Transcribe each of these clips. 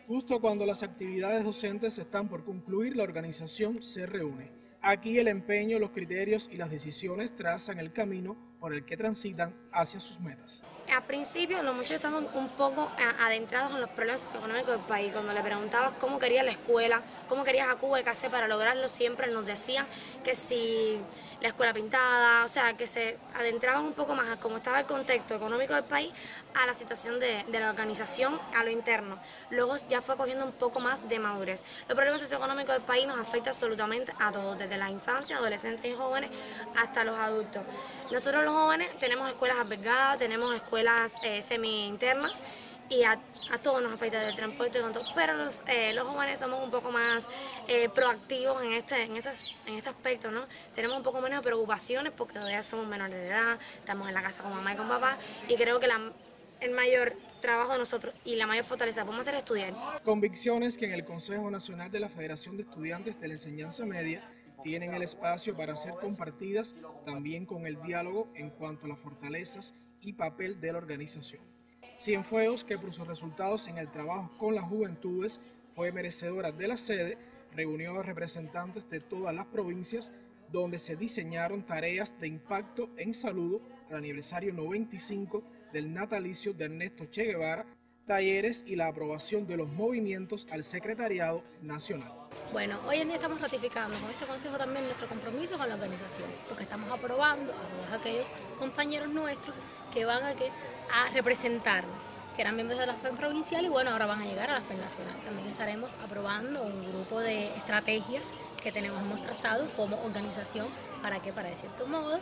Justo cuando las actividades docentes están por concluir, la organización se reúne. Aquí el empeño, los criterios y las decisiones trazan el camino por el que transitan hacia sus metas. Al principio los muchachos estaban un poco adentrados en los problemas socioeconómicos del país. Cuando le preguntabas cómo quería la escuela, cómo querías a Cuba y qué hacer para lograrlo, siempre nos decían que si la escuela pintada, o sea, que se adentraban un poco más a cómo estaba el contexto económico del país, a la situación de la organización, a lo interno. Luego ya fue cogiendo un poco más de madurez. Los problemas socioeconómicos del país nos afectan absolutamente a todos, desde la infancia, adolescentes y jóvenes, hasta los adultos. Nosotros los jóvenes tenemos escuelas albergadas, tenemos escuelas semi-internas y a todos nos afecta el transporte, pero los jóvenes somos un poco más proactivos en este aspecto, ¿no? Tenemos un poco menos de preocupaciones porque todavía somos menores de edad, estamos en la casa con mamá y con papá y creo que el mayor trabajo de nosotros y la mayor fortaleza podemos hacer es estudiar. Convicciones que en el Consejo Nacional de la Federación de Estudiantes de la Enseñanza Media tienen el espacio para ser compartidas también con el diálogo en cuanto a las fortalezas y papel de la organización. Cienfuegos, que por sus resultados en el trabajo con las juventudes fue merecedora de la sede, reunió a representantes de todas las provincias donde se diseñaron tareas de impacto en saludo al aniversario 95 del natalicio de Ernesto Che Guevara, talleres y la aprobación de los movimientos al Secretariado Nacional. Bueno, hoy en día estamos ratificando con este consejo también nuestro compromiso con la organización, porque estamos aprobando a todos aquellos compañeros nuestros que van a representarnos, que eran miembros de la FED provincial y bueno, ahora van a llegar a la FED nacional. También estaremos aprobando un grupo de estrategias que hemos trazado como organización para de cierto modo,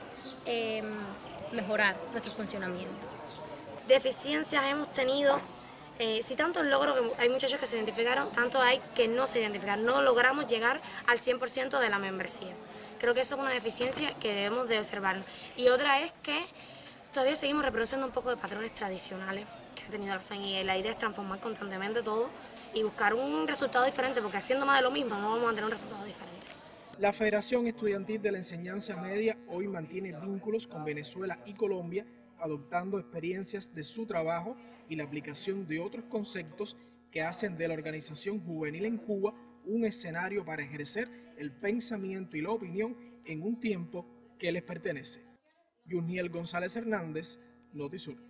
mejorar nuestro funcionamiento. Deficiencias hemos tenido. Si tanto logro que hay muchachos que se identificaron, tanto hay que no se identificaron. No logramos llegar al 100% de la membresía. Creo que eso es una deficiencia que debemos de observar. Y otra es que todavía seguimos reproduciendo un poco de patrones tradicionales que ha tenido la FEN y la idea es transformar constantemente todo y buscar un resultado diferente, porque haciendo más de lo mismo no vamos a tener un resultado diferente. La Federación Estudiantil de la Enseñanza Media hoy mantiene vínculos con Venezuela y Colombia, adoptando experiencias de su trabajo y la aplicación de otros conceptos que hacen de la organización juvenil en Cuba un escenario para ejercer el pensamiento y la opinión en un tiempo que les pertenece. Yuniel González Hernández, Notisur.